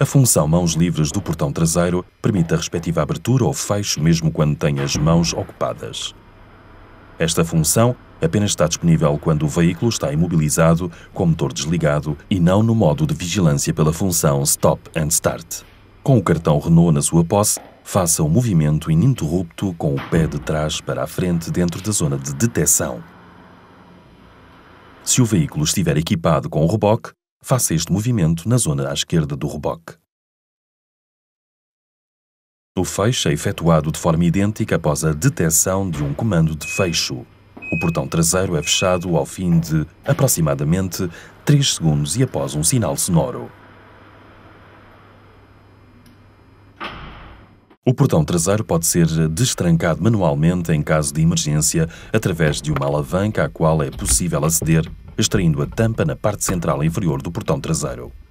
A função mãos livres do portão traseiro permite a respectiva abertura ou fecho mesmo quando tem as mãos ocupadas. Esta função apenas está disponível quando o veículo está imobilizado com o motor desligado e não no modo de vigilância pela função Stop and Start. Com o cartão Renault na sua posse, faça um movimento ininterrupto com o pé de trás para a frente dentro da zona de detecção. Se o veículo estiver equipado com o reboque, faça este movimento na zona à esquerda do reboque. O fecho é efetuado de forma idêntica após a detecção de um comando de fecho. O portão traseiro é fechado ao fim de aproximadamente 3 segundos e após um sinal sonoro. O portão traseiro pode ser destrancado manualmente em caso de emergência através de uma alavanca à qual é possível aceder, extraindo a tampa na parte central inferior do portão traseiro.